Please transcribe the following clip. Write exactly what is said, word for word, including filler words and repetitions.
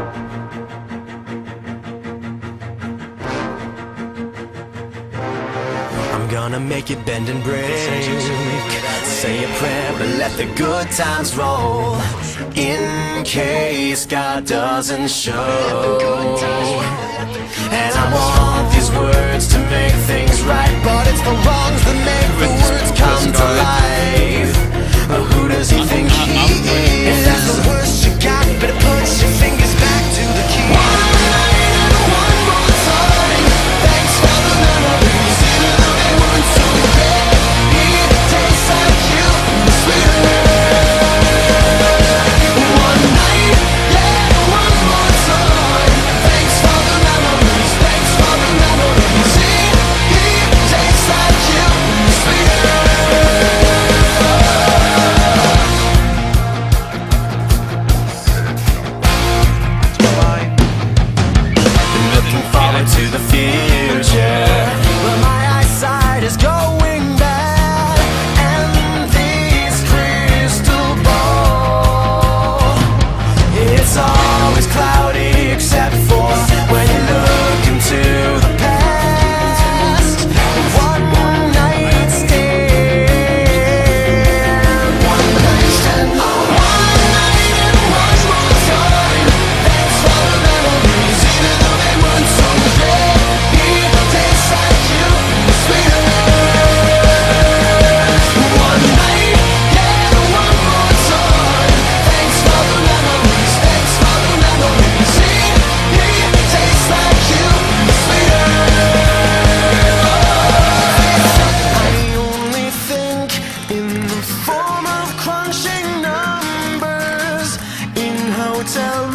I'm gonna make it bend and break. Say a prayer, but let the good times roll, in case God doesn't show. And I want these words to make things right, but it's the wrongs that make the words come to life. But who does he think he is? Is that the worst you got? Better put your fingers back to the key. One night and one more time. Thanks for the memories, even though they weren't so great. It tastes like you, sweeter. One night, yeah, one more time. Thanks for the memories, thanks for the memories. It tastes like you, sweeter. To the future, where my eyesight is going bad, and this crystal ball, it's always cloudy except for when you look into the past. One night stand, one night stand, one night and one more time. Thanks for the memories, even though they weren't so great. It tastes like you, sweeter. One night, yeah, one more time. Thanks for the memories, thanks for the memories. It tastes like you, sweeter. I only think in the form of crunching numbers in hotel